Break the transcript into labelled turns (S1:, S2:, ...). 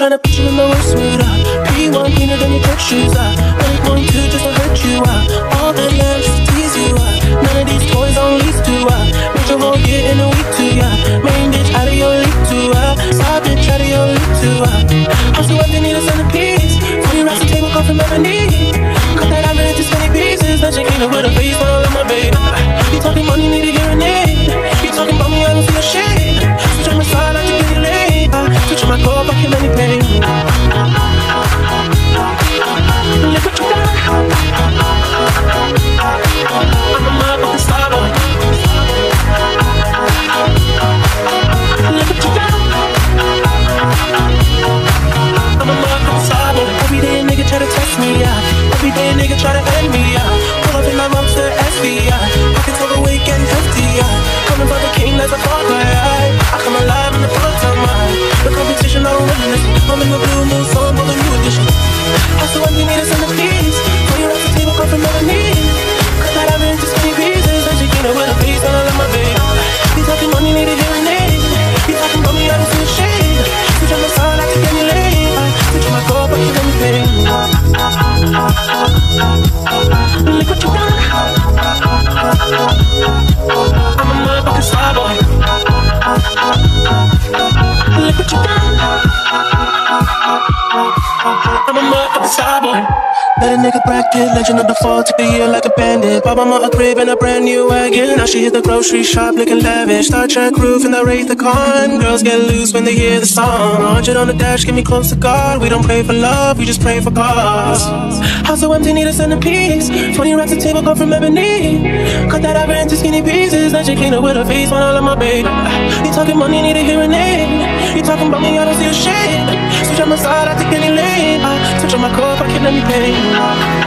S1: tryna put you in the worst mood, P1 cleaner than your church shoes, 1.2 just to hurt you, all that love just to tease you, none of these toys on lease to, make your whole year in a week too, main bitch out of your league too, side bitch out of your league too, I'm so empty, need a centerpiece, 40 racks a table come from ebony, cut that ivory into skinny pieces, then she clean up with a face when I love my baby, you talking money, need a hearing aid, you talking about me, I don't feel ashamed, switch on my side, I can get it late, switch on my core, I can any pain. Look what you done. I'm a motherfucking starboy. Look what you done. I'm a motherfucking starboy. Every day a nigga try to test me, every day a nigga try to end me, pull up in my mom's the FBI. Pockets overweight getting hefty, coming for the king, that's a far cry. I come alive in the front time, the competition, I don't really listen. I'm in the blue moon song, but the new edition. I so empty, need a centerpiece. When you off the table, come from ebony. Cut that ivory into skinny pieces, then she clean up with a face, and I love my baby. You talking money, need a hearing aid. You talking about me, I don't feel ashamed. Switch on my side, I can get you laid. Switch on my core, but you let me pay. Look what you done. I'm a motherfucking starboy. Look what you done. I'm a motherfucking starboy. Let a nigga bracket, legend of the fall, took the year like a bandit. Bought mama a crib and a brand new wagon. Now she hit the grocery shop looking lavish. Star Trek roof and the Wraith the Con. Girls get loose when they hear the song. 100 on the dash, get me close to God. We don't pray for love, we just pray for cause. House so empty, need a centerpiece. 20 racks a table come from ebony. Cut that ivory into skinny pieces, then she clean up with her face when I love my baby. You talking money, need a hearing aid. You talking about me, I don't see a shade. Switch on my side, I take any lane. Switch on my core, I can let me pay.